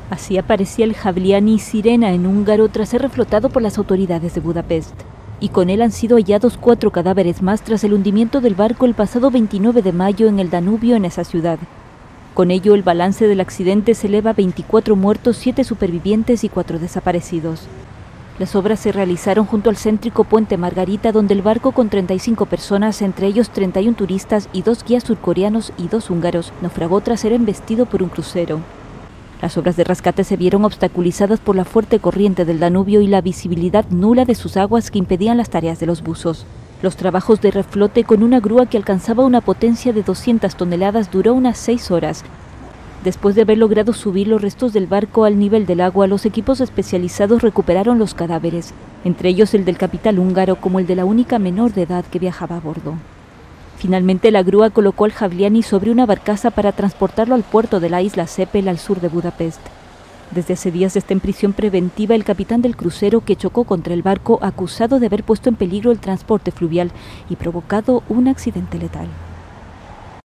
Así aparecía el Havliani Sirena en húngaro tras ser reflotado por las autoridades de Budapest. Y con él han sido hallados 4 cadáveres más tras el hundimiento del barco el pasado 29 de mayo en el Danubio en esa ciudad. Con ello, el balance del accidente se eleva a 24 muertos, 7 supervivientes y 4 desaparecidos. Las obras se realizaron junto al céntrico Puente Margarita, donde el barco con 35 personas, entre ellos 31 turistas y 2 guías surcoreanos y 2 húngaros, naufragó tras ser embestido por un crucero. Las obras de rescate se vieron obstaculizadas por la fuerte corriente del Danubio y la visibilidad nula de sus aguas que impedían las tareas de los buzos. Los trabajos de reflote con una grúa que alcanzaba una potencia de 200 toneladas duró unas 6 horas. Después de haber logrado subir los restos del barco al nivel del agua, los equipos especializados recuperaron los cadáveres, entre ellos el del capitán húngaro como el de la única menor de edad que viajaba a bordo. Finalmente, la grúa colocó al Havliani sobre una barcaza para transportarlo al puerto de la isla Sepel al sur de Budapest. Desde hace días está en prisión preventiva el capitán del crucero que chocó contra el barco, acusado de haber puesto en peligro el transporte fluvial y provocado un accidente letal.